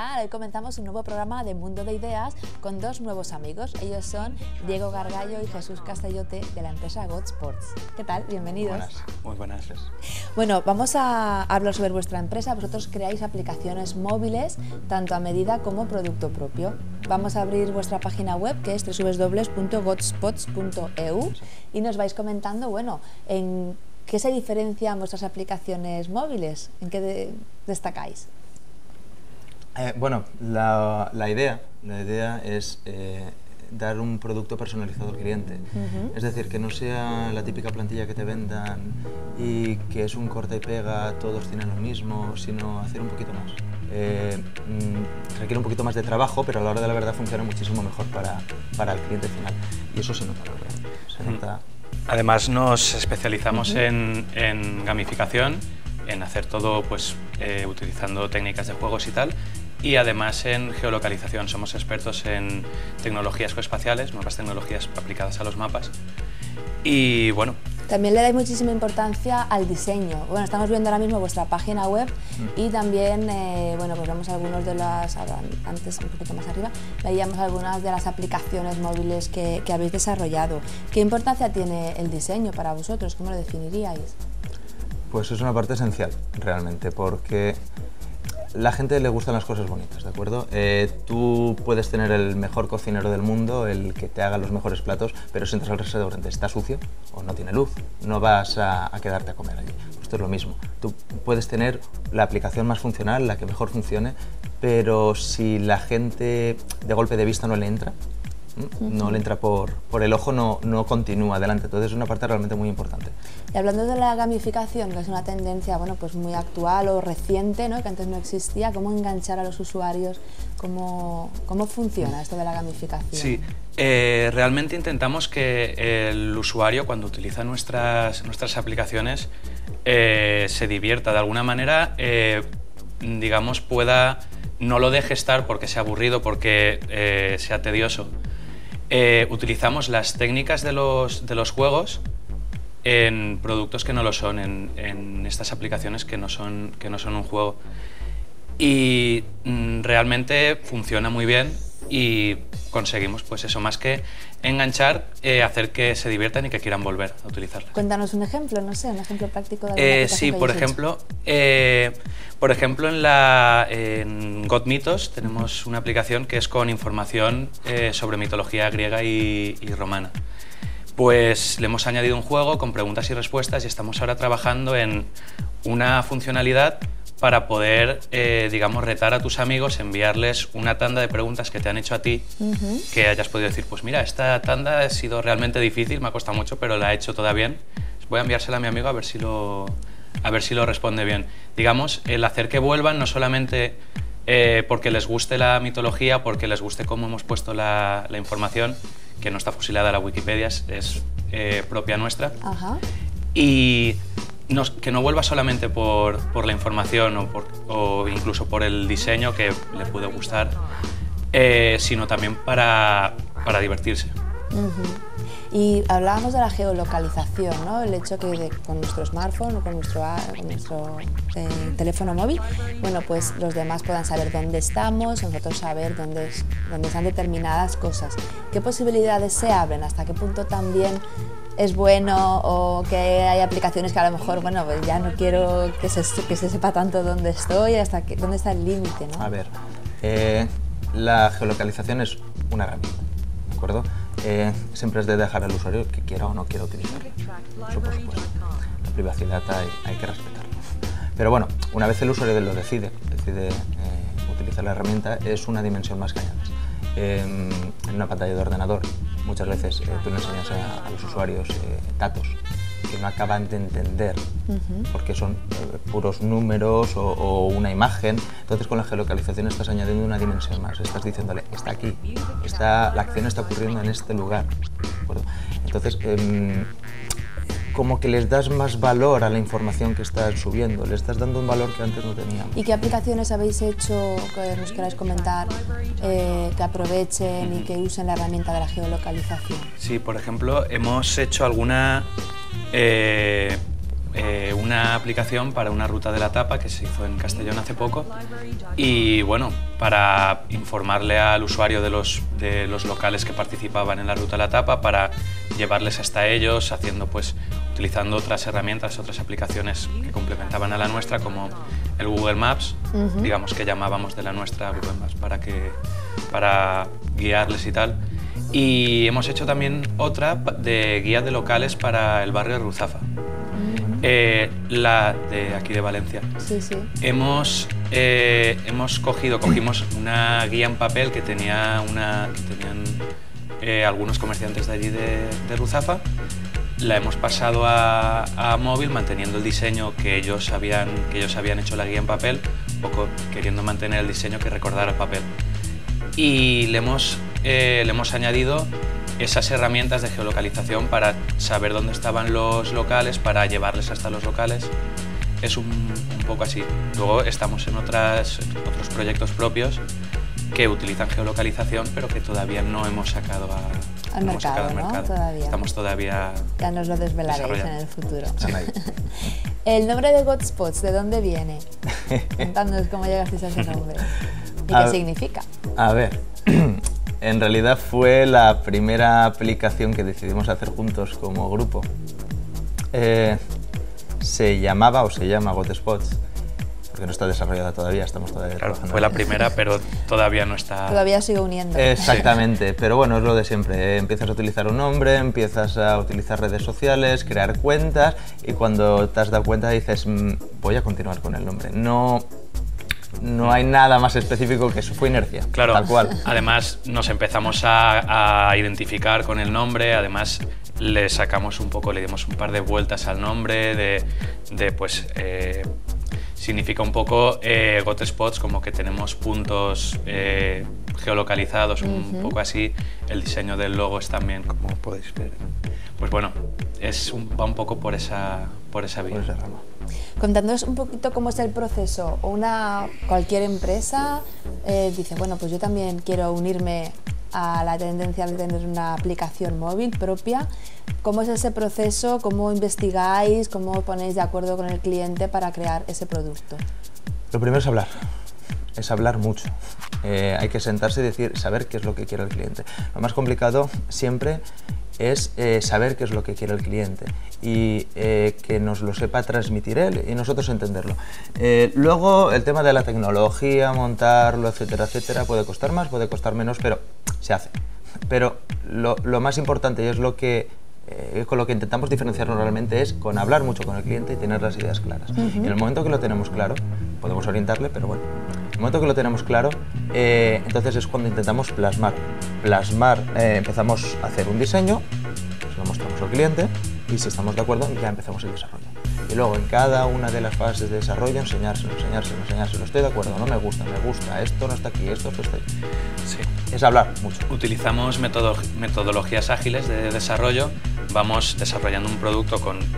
tal? Hoy comenzamos un nuevo programa de Mundo de Ideas con dos nuevos amigos. Ellos son Diego Gargallo y Jesús Castellote de la empresa Godsports. ¿Qué tal? Bienvenidos. Buenas, muy buenas. Bueno, vamos a hablar sobre vuestra empresa. Vosotros creáis aplicaciones móviles tanto a medida como producto propio. Vamos a abrir vuestra página web, que es www.godsports.eu, y nos vais comentando, bueno, en qué se diferencian vuestras aplicaciones móviles, en qué destacáis. Bueno, la idea es dar un producto personalizado al cliente. Es decir, que no sea la típica plantilla que te vendan y que es un corta y pega, todos tienen lo mismo, sino hacer un poquito más. Requiere un poquito más de trabajo, pero a la hora de la verdad funciona muchísimo mejor para el cliente final. Y eso se nota, la verdad. Se nota. Además nos especializamos en gamificación, en hacer todo pues, utilizando técnicas de juegos y tal, y además en geolocalización. Somos expertos en tecnologías geoespaciales, nuevas tecnologías aplicadas a los mapas. Y bueno, también le dais muchísima importancia al diseño. Bueno, estamos viendo ahora mismo vuestra página web y también, bueno, pues vemos algunos de las, antes un poquito más arriba, veíamos algunas de las aplicaciones móviles que habéis desarrollado. ¿Qué importancia tiene el diseño para vosotros? ¿Cómo lo definiríais? Pues es una parte esencial, realmente, porque la gente le gustan las cosas bonitas, ¿de acuerdo? Tú puedes tener el mejor cocinero del mundo, el que te haga los mejores platos, pero si entras al restaurante está sucio o no tiene luz, no vas a quedarte a comer allí. Esto es lo mismo. Tú puedes tener la aplicación más funcional, la que mejor funcione, pero si la gente de golpe de vista no le entra por el ojo, no continúa adelante. Entonces es una parte realmente muy importante. Y hablando de la gamificación, que es una tendencia, bueno, pues muy actual o reciente, ¿no?, que antes no existía, ¿cómo enganchar a los usuarios? ¿Cómo funciona esto de la gamificación? Sí, realmente intentamos que el usuario, cuando utiliza nuestras aplicaciones, se divierta de alguna manera, digamos, no lo deje estar porque sea aburrido, porque sea tedioso. Utilizamos las técnicas de los juegos en productos que no lo son, en estas aplicaciones que no son un juego. Y realmente funciona muy bien y conseguimos, pues eso, más que enganchar, hacer que se diviertan y que quieran volver a utilizarlas. Cuéntanos un ejemplo, no sé, un ejemplo práctico de alguna aplicación sí, que por ejemplo, en GodMitos tenemos una aplicación que es con información sobre mitología griega y romana. Pues le hemos añadido un juego con preguntas y respuestas y estamos ahora trabajando en una funcionalidad para poder, digamos, retar a tus amigos, enviarles una tanda de preguntas que te han hecho a ti, que hayas podido decir, pues mira, esta tanda ha sido realmente difícil, me ha costado mucho, pero la he hecho toda bien. Voy a enviársela a mi amigo a ver si lo responde bien. Digamos, el hacer que vuelvan no solamente porque les guste la mitología, porque les guste cómo hemos puesto la información, que no está fusilada a la Wikipedia, es propia nuestra. Y que no vuelva solamente por la información o incluso por el diseño que le puede gustar, sino también para divertirse. Y hablábamos de la geolocalización, ¿no? El hecho que con nuestro smartphone o con nuestro teléfono móvil, bueno, pues los demás puedan saber dónde estamos, nosotros saber dónde están determinadas cosas. ¿Qué posibilidades se abren? ¿Hasta qué punto también es bueno, o que hay aplicaciones que a lo mejor, bueno, pues ya no quiero que se sepa tanto dónde estoy, dónde está el límite, ¿no? A ver, la geolocalización es una herramienta, ¿de acuerdo? Siempre es de dejar al usuario que quiera o no quiera utilizarla. Eso por supuesto. La privacidad hay que respetarla. Pero bueno, una vez el usuario lo decide utilizar la herramienta, es una dimensión más que añades. En una pantalla de ordenador, muchas veces tú le enseñas a los usuarios datos que no acaban de entender porque son puros números o una imagen. Entonces con la geolocalización estás añadiendo una dimensión más, estás diciéndole, está aquí, la acción está ocurriendo en este lugar, ¿de acuerdo? Entonces como que les das más valor a la información que estás subiendo, le estás dando un valor que antes no teníamos. ¿Y qué aplicaciones habéis hecho que nos queráis comentar, que aprovechen y que usen la herramienta de la geolocalización? Sí, por ejemplo, hemos hecho alguna una aplicación para una ruta de la tapa que se hizo en Castellón hace poco y bueno, para informarle al usuario de los locales que participaban en la ruta de la tapa, para llevarles hasta ellos, utilizando otras herramientas, otras aplicaciones que complementaban a la nuestra, como el Google Maps, digamos que llamábamos de la nuestra Google Maps para guiarles y tal. Y hemos hecho también otra de guía de locales para el barrio de Ruzafa, la de aquí de Valencia. Sí, sí. Cogimos una guía en papel que tenían algunos comerciantes de allí de Ruzafa. La hemos pasado a móvil, manteniendo el diseño que ellos habían hecho la guía en papel, un poco queriendo mantener el diseño que recordara el papel. Y le hemos añadido esas herramientas de geolocalización para saber dónde estaban los locales, para llevarles hasta los locales. Es un poco así. Luego estamos en otros proyectos propios que utilizan geolocalización, pero que todavía no hemos sacado al mercado, ¿no? Todavía. Estamos todavía. Ya nos lo desvelaréis en el futuro. El nombre de GotSpots, ¿de dónde viene? Contándonos cómo llegasteis a ese nombre y qué significa. A ver, en realidad fue la primera aplicación que decidimos hacer juntos como grupo. Se llamaba o se llama GotSpots, porque no está desarrollada todavía, estamos todavía trabajando. Fue la primera, pero todavía no está. Todavía sigue uniendo. Exactamente, sí. Pero bueno, es lo de siempre. Empiezas a utilizar un nombre, empiezas a utilizar redes sociales, crear cuentas, y cuando te has dado cuenta dices, voy a continuar con el nombre. No hay nada más específico que eso, fue inercia, claro, tal cual. Además nos empezamos a identificar con el nombre, además le dimos un par de vueltas al nombre, significa un poco GotSpots, como que tenemos puntos geolocalizados, un poco así. El diseño del logo es también, como podéis ver. Pues bueno, va un poco por esa vía. Por esa rama. Contándonos un poquito cómo es el proceso. Cualquier empresa dice, bueno, pues yo también quiero unirme a la tendencia de tener una aplicación móvil propia. ¿Cómo es ese proceso? ¿Cómo investigáis? ¿Cómo os ponéis de acuerdo con el cliente para crear ese producto? Lo primero es hablar mucho. Hay que sentarse y saber qué es lo que quiere el cliente. Lo más complicado siempre es saber qué es lo que quiere el cliente y que nos lo sepa transmitir él y nosotros entenderlo. Luego el tema de la tecnología, montarlo, etcétera, etcétera, puede costar más, puede costar menos, pero se hace. Pero lo más importante, y es con lo que intentamos diferenciarnos realmente, es con hablar mucho con el cliente y tener las ideas claras. Y en el momento que lo tenemos claro, podemos orientarle, pero bueno, en el momento que lo tenemos claro, entonces es cuando intentamos plasmar, empezamos a hacer un diseño, se lo mostramos al cliente y si estamos de acuerdo ya empezamos el desarrollo. Y luego en cada una de las fases de desarrollo enseñárselo. Estoy de acuerdo, no me gusta, esto no está aquí, esto está ahí. Sí. Es hablar mucho. Utilizamos metodologías ágiles de desarrollo. Vamos desarrollando un producto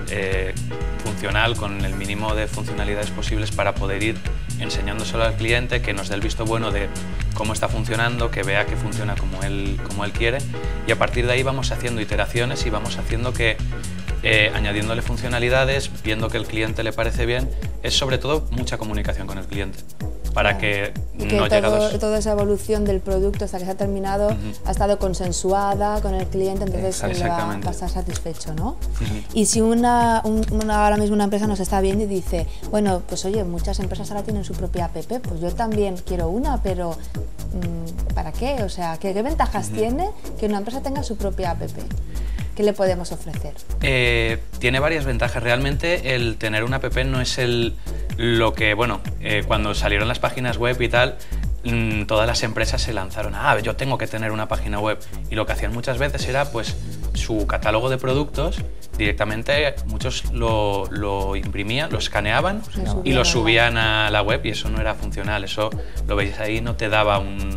funcional, con el mínimo de funcionalidades posibles, para poder ir enseñándoselo al cliente, que nos dé el visto bueno de cómo está funcionando, que vea que funciona como él quiere, y a partir de ahí vamos haciendo iteraciones y vamos haciendo añadiéndole funcionalidades, viendo que el cliente le parece bien. Es sobre todo mucha comunicación con el cliente, para que no llegados... toda esa evolución del producto hasta que se ha terminado ha estado consensuada con el cliente, entonces él va a estar satisfecho, ¿no? Y si ahora mismo una empresa nos está viendo y dice, bueno, pues oye, muchas empresas ahora tienen su propia app, pues yo también quiero una, pero ¿para qué? O sea, ¿qué ventajas tiene que una empresa tenga su propia app? ¿Qué le podemos ofrecer? Tiene varias ventajas. Realmente el tener una app no es lo que, cuando salieron las páginas web y tal, todas las empresas se lanzaron, yo tengo que tener una página web, y lo que hacían muchas veces era pues su catálogo de productos directamente, muchos lo imprimían, lo escaneaban y lo subían a la web, y eso no era funcional. Eso lo veis ahí, no te daba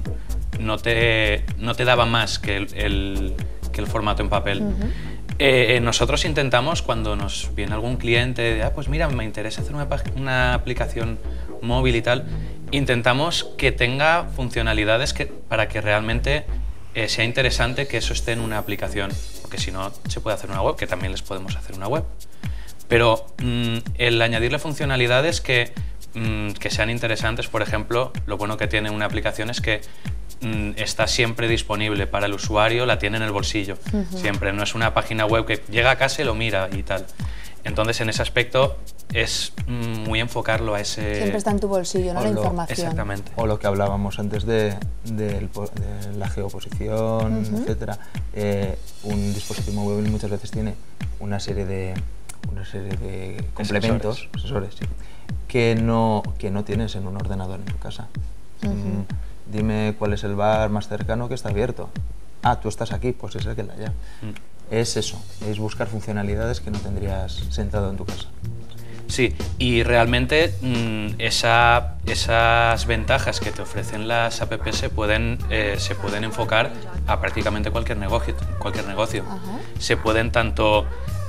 más que el formato en papel. Nosotros intentamos, cuando nos viene algún cliente, pues mira, me interesa hacer una aplicación móvil y tal, intentamos que tenga funcionalidades para que realmente sea interesante que eso esté en una aplicación, porque si no se puede hacer una web, que también les podemos hacer una web, Pero el añadirle funcionalidades que sean interesantes, por ejemplo, lo bueno que tiene una aplicación es que está siempre disponible para el usuario, la tiene en el bolsillo, siempre, no es una página web que llega a casa y lo mira y tal. Entonces, en ese aspecto es muy enfocarlo a ese... Siempre está en tu bolsillo, ¿no? La información. Exactamente. O lo que hablábamos antes de la geoposición, etcétera. Un dispositivo móvil muchas veces tiene una serie de complementos, sensores, sí, que no tienes en un ordenador en tu casa. Dime cuál es el bar más cercano que está abierto. Ah, tú estás aquí, pues es el que está allá. Es eso, es buscar funcionalidades que no tendrías sentado en tu casa. Sí, y realmente esas ventajas que te ofrecen las apps se pueden enfocar a prácticamente cualquier negocio. Se pueden tanto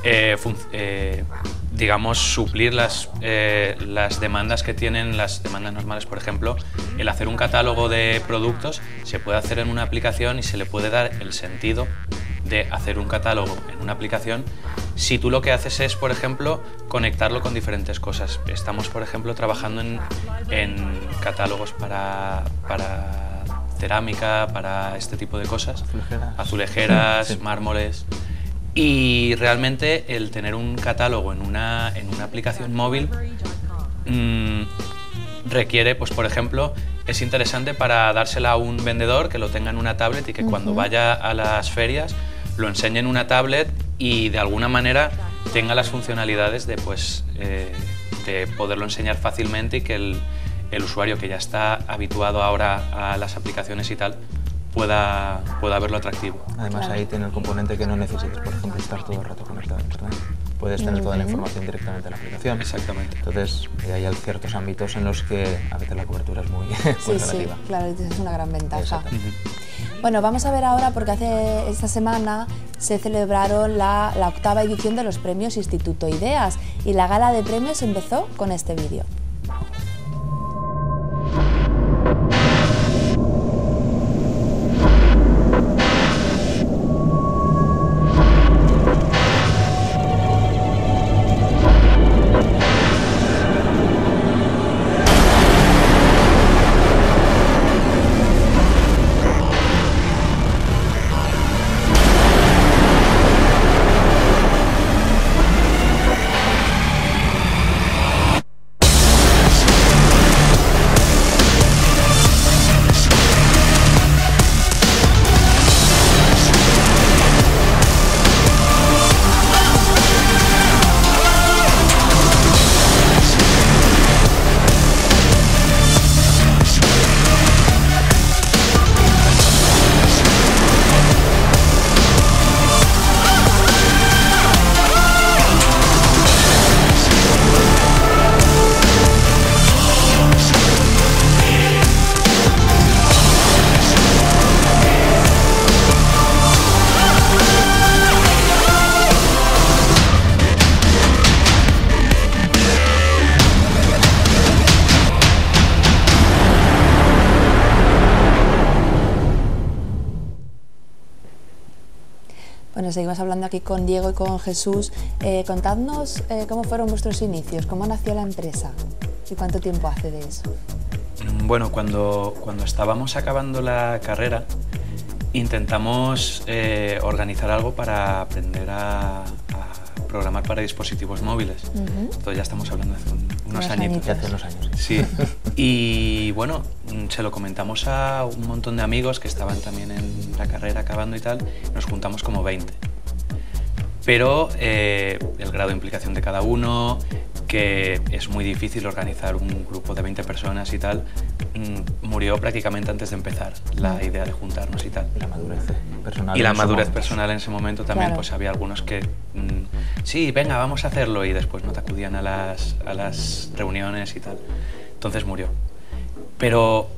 digamos, suplir las demandas que tienen las demandas normales. Por ejemplo, el hacer un catálogo de productos se puede hacer en una aplicación y se le puede dar el sentido de hacer un catálogo en una aplicación si tú lo que haces es, por ejemplo, conectarlo con diferentes cosas. Estamos, por ejemplo, trabajando en catálogos para cerámica, para este tipo de cosas, azulejeras, sí, mármoles. Y realmente el tener un catálogo en una aplicación móvil requiere, pues por ejemplo, es interesante para dársela a un vendedor que lo tenga en una tablet y que cuando vaya a las ferias lo enseñe en una tablet y de alguna manera tenga las funcionalidades de poderlo enseñar fácilmente y que el usuario que ya está habituado ahora a las aplicaciones y tal pueda verlo atractivo. Además, claro, ahí tiene el componente que no necesitas, por ejemplo, estar todo el rato conectado a Internet. Puedes tener toda la información directamente en la aplicación. Exactamente. Entonces, hay ciertos ámbitos en los que a veces la cobertura es muy relativa. Sí, claro, es una gran ventaja. Bueno, vamos a ver ahora, porque esta semana se celebraron la 8ª edición de los premios Instituto Ideas y la gala de premios empezó con este vídeo. Bueno, seguimos hablando aquí con Diego y con Jesús. Contadnos cómo fueron vuestros inicios, cómo nació la empresa y cuánto tiempo hace de eso. Bueno, cuando estábamos acabando la carrera, intentamos organizar algo para aprender a programar para dispositivos móviles. Entonces ya estamos hablando de hace unos añitos. Hace unos años. Sí. Y bueno, se lo comentamos a un montón de amigos que estaban también en la carrera acabando y tal. Nos juntamos como 20. Pero el grado de implicación de cada uno, que es muy difícil organizar un grupo de 20 personas y tal, murió prácticamente antes de empezar la idea de juntarnos y tal. Y la madurez personal. Y la madurez personal en ese momento también, claro. Pues había algunos que, sí, venga, vamos a hacerlo, y después no te acudían a las reuniones y tal. Entonces murió. Pero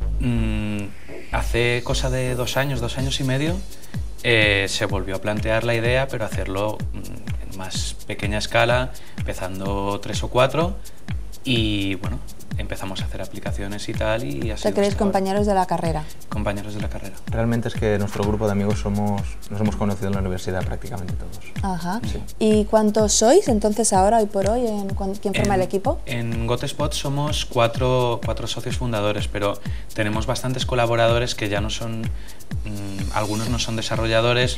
hace cosa de 2 años, 2 años y medio, se volvió a plantear la idea, pero hacerlo en más pequeña escala, empezando 3 o 4, y bueno, empezamos a hacer aplicaciones y tal, y así. ¿Te creéis compañeros de la carrera? Compañeros de la carrera. Realmente es que nuestro grupo de amigos nos hemos conocido en la universidad prácticamente todos. Ajá. Sí. ¿Y cuántos sois entonces ahora, hoy por hoy? ¿Quién forma el equipo? En Gotespot somos cuatro socios fundadores, pero tenemos bastantes colaboradores que ya no son, algunos no son desarrolladores,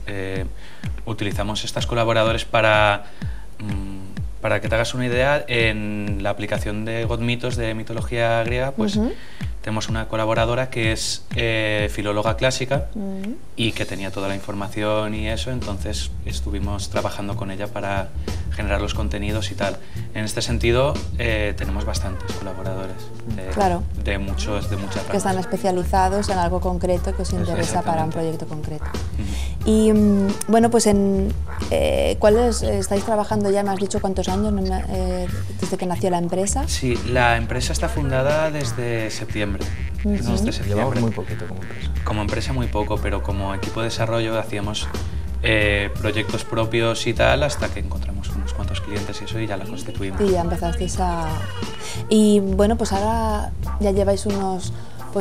utilizamos estos colaboradores para que te hagas una idea. En la aplicación de GotMitos de mitología griega, pues tenemos una colaboradora que es filóloga clásica y que tenía toda la información y eso, entonces estuvimos trabajando con ella para generar los contenidos y tal. En este sentido, tenemos bastantes colaboradores Claro. de muchas ramas. Que están especializados en algo concreto que os interesa para un proyecto concreto. Y bueno, pues ¿cuáles estáis trabajando ya? Me has dicho cuántos años desde que nació la empresa. Sí, la empresa está fundada desde septiembre. Desde septiembre. Llevamos muy poquito como empresa. Como empresa muy poco, pero como equipo de desarrollo hacíamos proyectos propios y tal, hasta que encontramos unos cuantos clientes y eso, y ya la constituimos. Y ya empezasteis a... Y bueno, pues ahora ya lleváis unos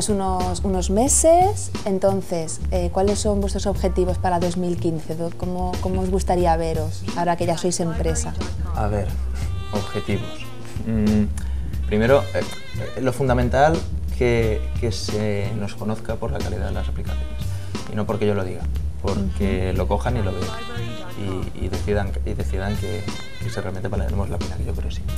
meses. Entonces, ¿cuáles son vuestros objetivos para 2015? ¿Cómo os gustaría veros ahora que ya sois empresa? A ver, objetivos. Primero, lo fundamental que se nos conozca por la calidad de las aplicaciones, y no porque yo lo diga, porque lo cojan y lo vean y decidan que si realmente valemos la pena, que yo creo que sí.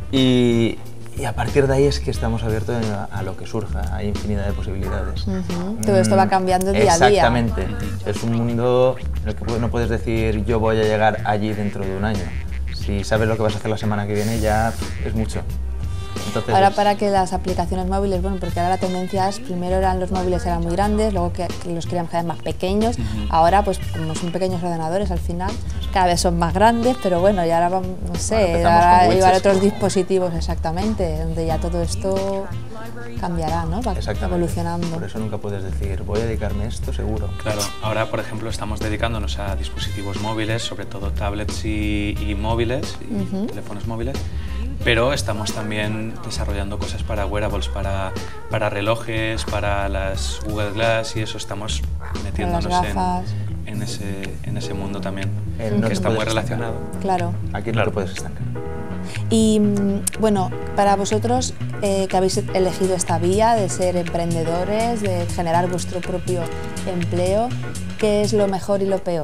Y a partir de ahí es que estamos abiertos a lo que surja, hay infinidad de posibilidades. Todo esto va cambiando día a día. Exactamente. Es un mundo en el que no puedes decir yo voy a llegar allí dentro de un año. Si sabes lo que vas a hacer la semana que viene, ya es mucho. Entonces, ahora para que las aplicaciones móviles, bueno, porque ahora la tendencia es, primero los móviles eran muy grandes, luego que los queríamos cada vez más pequeños, ahora pues como son pequeños ordenadores al final, cada vez son más grandes, pero bueno, y ahora vamos, no sé, ahora llevar otros dispositivos exactamente, donde ya todo esto cambiará, ¿no? Va evolucionando. Por eso nunca puedes decir, voy a dedicarme a esto seguro. Claro, ahora por ejemplo estamos dedicándonos a dispositivos móviles, sobre todo tablets y móviles, y teléfonos móviles, pero estamos también desarrollando cosas para wearables, para relojes, para las Google Glass y eso, estamos metiéndonos en ese mundo también, que está muy relacionado. Claro. Aquí no lo puedes estancar. Y bueno, para vosotros que habéis elegido esta vía de ser emprendedores, de generar vuestro propio empleo, ¿qué es lo mejor y lo peor?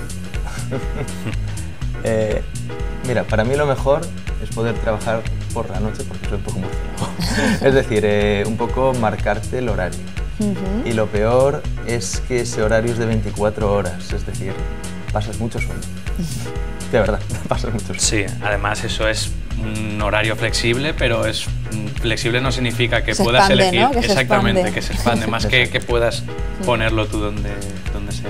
Mira, para mí lo mejor es poder trabajar por la noche porque soy un poco murciélago. Es decir, un poco marcarte el horario. Y lo peor es que ese horario es de 24 horas, es decir, pasas mucho sueño. De verdad, pasas mucho sueño. Sí, además eso es un horario flexible, pero flexible no significa que puedas elegir, ¿no? Que exactamente, que se expande, más que puedas ponerlo tú donde sea.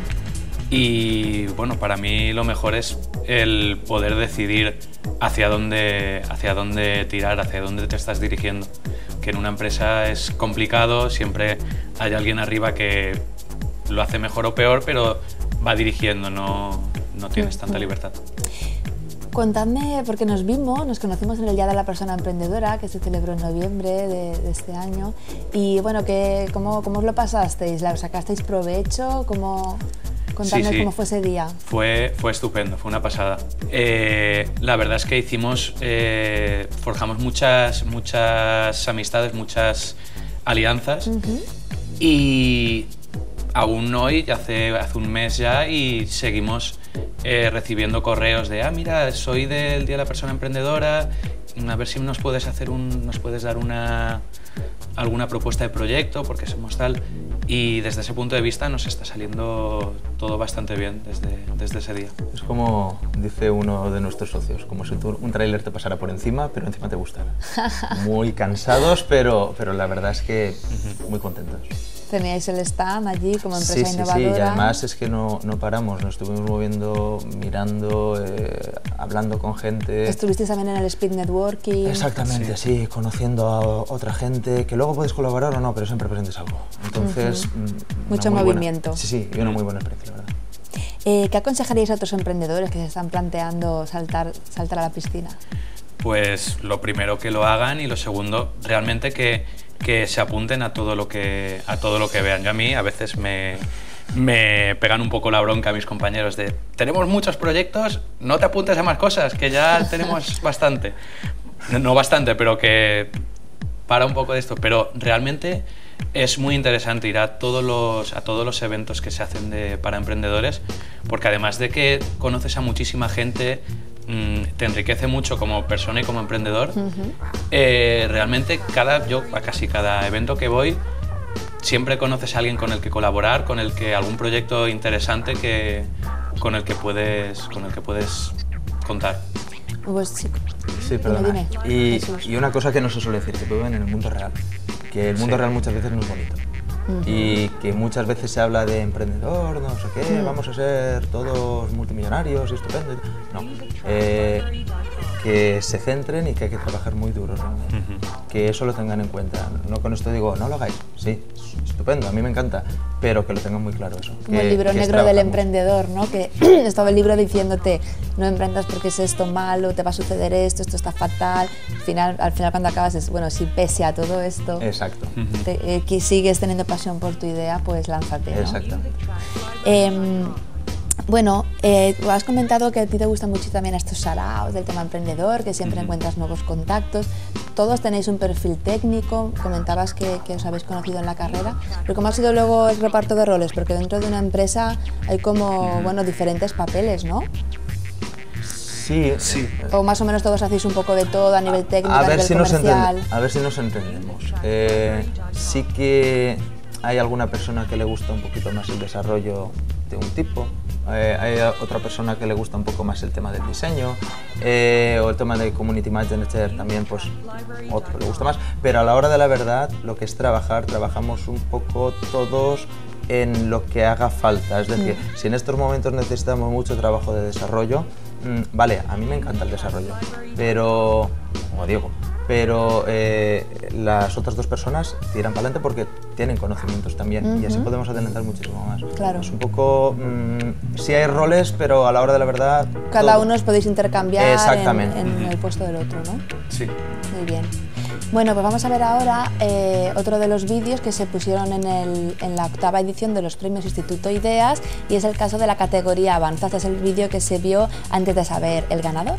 Y bueno, para mí lo mejor es el poder decidir hacia dónde tirar, hacia dónde te estás dirigiendo. Que en una empresa es complicado, siempre hay alguien arriba que lo hace mejor o peor, pero va dirigiendo, no tienes tanta libertad. Contadme, porque nos conocimos en el Día de la Persona Emprendedora, que se celebró en noviembre de este año, y bueno, ¿cómo os lo pasasteis? ¿Sacasteis provecho? Contadme sí. cómo fue ese día. Fue estupendo, fue una pasada. La verdad es que forjamos muchas amistades, muchas alianzas, y aún hoy, hace un mes ya, y seguimos recibiendo correos de mira, soy del Día de la Persona Emprendedora, a ver si nos puedes dar alguna propuesta de proyecto, porque somos tal. Y desde ese punto de vista nos está saliendo todo bastante bien desde ese día. Es como dice uno de nuestros socios, como si un tráiler te pasara por encima, pero encima te gustara. Muy cansados, pero la verdad es que muy contentos. Teníais el stand allí como empresa innovadora. Sí, y además es que no paramos, nos estuvimos moviendo, mirando, hablando con gente. Estuvisteis también en el Speed Networking. Exactamente, sí, conociendo a otra gente, que luego podéis colaborar o no, pero siempre presentes algo. Entonces, mucho movimiento. Sí, y una muy buena experiencia, la verdad. ¿Qué aconsejaríais a otros emprendedores que se están planteando saltar a la piscina? pues lo primero que lo hagan, y lo segundo, realmente que se apunten a todo lo que vean. Yo a mí a veces me pegan un poco la bronca a mis compañeros de tenemos muchos proyectos, no te apuntes a más cosas, que ya tenemos bastante. No bastante, pero que para un poco de esto. Pero realmente es muy interesante ir a todos los eventos que se hacen para emprendedores, porque además de que conoces a muchísima gente, te enriquece mucho como persona y como emprendedor. Realmente yo a casi cada evento que voy siempre conoces a alguien con el que colaborar, algún proyecto interesante con el que puedes contar. Pues sí. Sí, perdona. Dime. Y una cosa que no se suele decir, que viven en el mundo real, que el mundo real muchas veces no es bonito. Y que muchas veces se habla de emprendedor, no sé qué, vamos a ser todos multimillonarios y estupendo. No, que se centren y que hay que trabajar muy duro realmente. Que eso lo tengan en cuenta. No con esto digo, no lo hagáis, sí, estupendo, a mí me encanta, pero que lo tengan muy claro eso. Como el libro negro del emprendedor, ¿no? Que estaba el libro diciéndote, no emprendas porque es esto malo, te va a suceder esto está fatal. Al final cuando acabas es, bueno, si pese a todo esto, exacto. Que sigues teniendo pasión por tu idea, pues lánzate, ¿no? Exactamente. Bueno, has comentado que a ti te gustan mucho también estos saraos del tema emprendedor, que siempre encuentras nuevos contactos. Todos tenéis un perfil técnico, comentabas que os habéis conocido en la carrera, pero ¿cómo ha sido luego el reparto de roles? Porque dentro de una empresa hay como, bueno, diferentes papeles, ¿no? Sí, sí. O más o menos todos hacéis un poco de todo a nivel técnico, a nivel comercial. A ver si nos entendemos. Sí que hay alguna persona que le gusta un poquito más el desarrollo de un tipo, hay otra persona que le gusta un poco más el tema del diseño, o el tema de community manager también, pues otro le gusta más, pero a la hora de la verdad lo que es trabajamos un poco todos en lo que haga falta. Es decir, si en estos momentos necesitamos mucho trabajo de desarrollo, vale, a mí me encanta el desarrollo, pero, como digo, pero las otras dos personas tiran para adelante porque tienen conocimientos también, y así podemos adelantar muchísimo más. Claro. Es un poco, sí hay roles, pero a la hora de la verdad... Cada uno os podéis intercambiar en el puesto del otro, ¿no? Sí. Muy bien. Bueno, pues vamos a ver ahora otro de los vídeos que se pusieron en la 8ª edición de los premios Instituto Ideas, y es el caso de la categoría Avanza. Este es el vídeo que se vio antes de saber el ganador.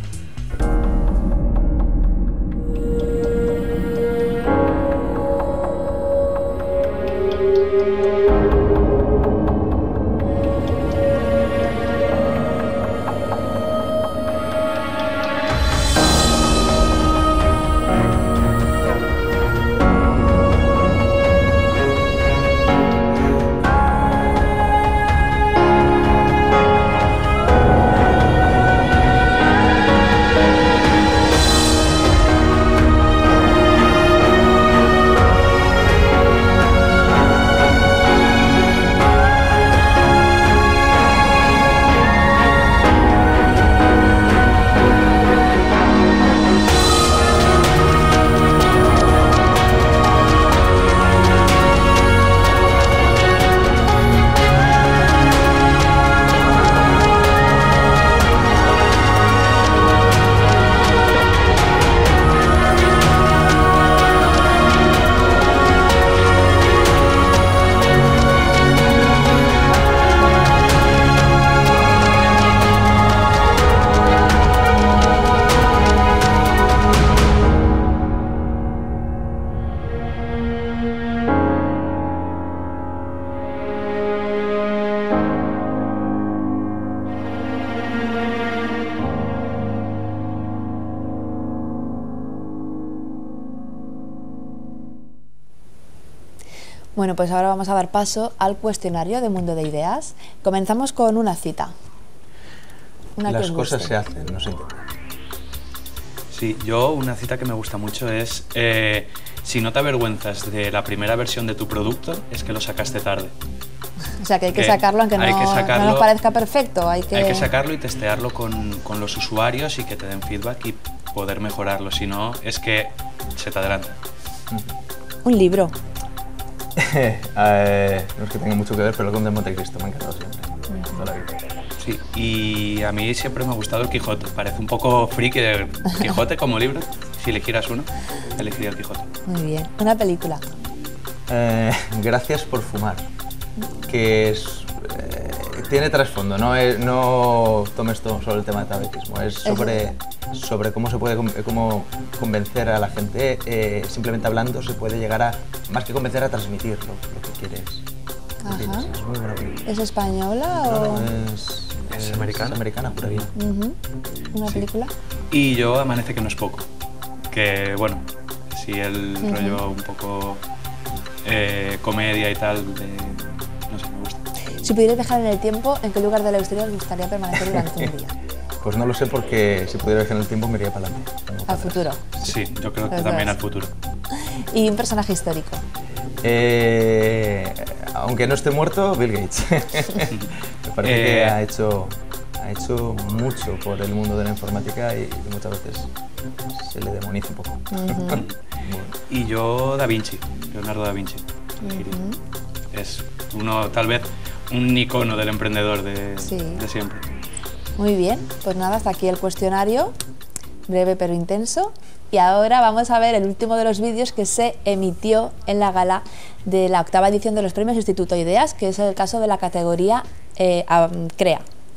Bueno, pues ahora vamos a dar paso al cuestionario de Mundo de Ideas. Comenzamos con una cita. Las cosas se hacen, no se intentan. Sí, una cita que me gusta mucho es si no te avergüenzas de la primera versión de tu producto, es que lo sacaste tarde. O sea, que hay que sacarlo aunque no nos parezca perfecto. Hay que sacarlo y testearlo con los usuarios y que te den feedback y poder mejorarlo. Si no, es que se te adelanta. Un libro. No es que tenga mucho que ver, pero el Conde de Montecristo me ha encantado siempre. Toda la vida. Sí, y a mí siempre me ha gustado el Quijote. Parece un poco friki el Quijote como libro. Si eligieras uno, elegiría el Quijote. Muy bien. ¿Una película? Gracias por fumar, que es, tiene trasfondo, no tomes todo sobre el tema de tabaquismo, es sobre cómo se puede cómo convencer a la gente, simplemente hablando se puede llegar a, más que convencer, a transmitir lo que quieres. Ajá. Es muy buena película. ¿Es española o...? Es americana. Es americana, juraría. ¿Una película? Y yo Amanece que no es poco, que bueno, sí el rollo un poco comedia y tal, no sé, me gusta. Si pudierais viajar en el tiempo, ¿en qué lugar de la historia os gustaría permanecer durante un día? Pues no lo sé, porque si pudiera viajar en el tiempo me iría para adelante. ¿Al futuro? Sí, yo creo que también al futuro. ¿Y un personaje histórico? Aunque no esté muerto, Bill Gates. Me parece que ha hecho mucho por el mundo de la informática y muchas veces se le demoniza un poco. Bueno. Y yo Da Vinci, Leonardo da Vinci. Es uno, tal vez, un icono del emprendedor de siempre. Muy bien, pues nada, hasta aquí el cuestionario, breve pero intenso. Y ahora vamos a ver el último de los vídeos que se emitió en la gala de la 8ª edición de los Premios Instituto Ideas, que es el caso de la categoría CREA.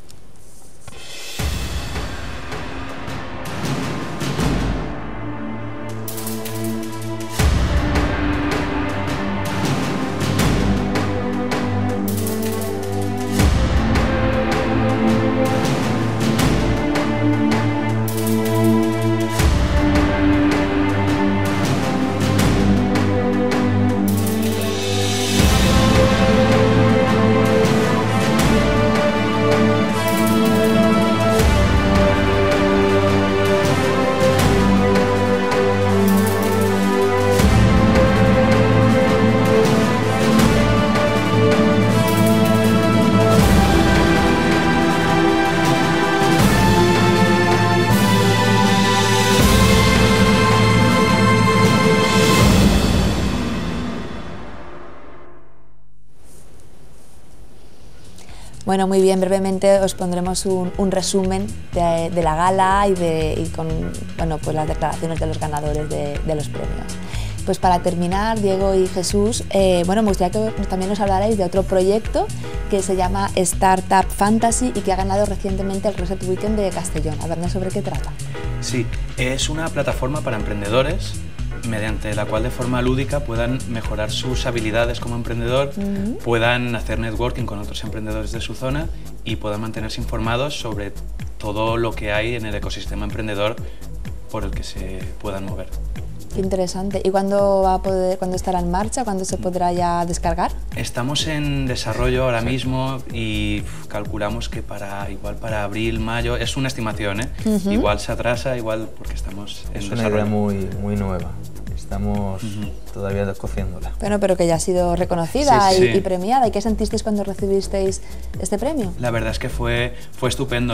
Bueno, muy bien, brevemente os pondremos un resumen de la gala y con bueno, pues las declaraciones de los ganadores de los premios. Pues para terminar, Diego y Jesús, bueno, me gustaría que también nos hablarais de otro proyecto que se llama Startup Fantasy y que ha ganado recientemente el Reset Weekend de Castellón. Hablando sobre qué trata. Sí, es una plataforma para emprendedores mediante la cual de forma lúdica puedan mejorar sus habilidades como emprendedor, puedan hacer networking con otros emprendedores de su zona y puedan mantenerse informados sobre todo lo que hay en el ecosistema emprendedor por el que se puedan mover. Qué interesante. ¿Y cuándo estará en marcha? ¿Cuándo se podrá ya descargar? Estamos en desarrollo ahora mismo y calculamos que igual para abril, mayo, es una estimación, ¿eh? Igual se atrasa, igual porque estamos en desarrollo. Es una idea muy nueva. Estamos todavía cociéndola. Bueno, pero que ya ha sido reconocida y premiada. ¿Y qué sentisteis cuando recibisteis este premio? La verdad es que fue estupendo.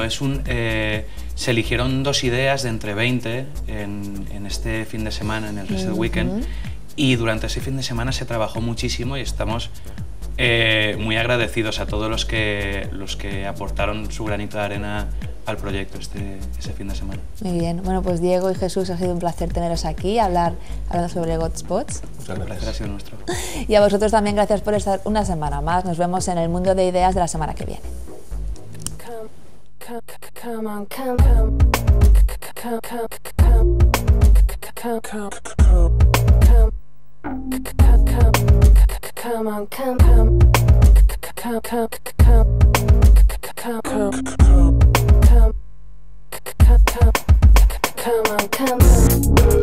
Se eligieron 2 ideas de entre 20 en este fin de semana, en el Reset Weekend, y durante ese fin de semana se trabajó muchísimo y estamos muy agradecidos a todos los que aportaron su granito de arena al proyecto ese fin de semana. Muy bien. Bueno, pues Diego y Jesús, ha sido un placer teneros aquí, hablando sobre GotSpots. El placer ha sido nuestro. Y a vosotros también gracias por estar una semana más. Nos vemos en el Mundo de Ideas de la semana que viene. Come on.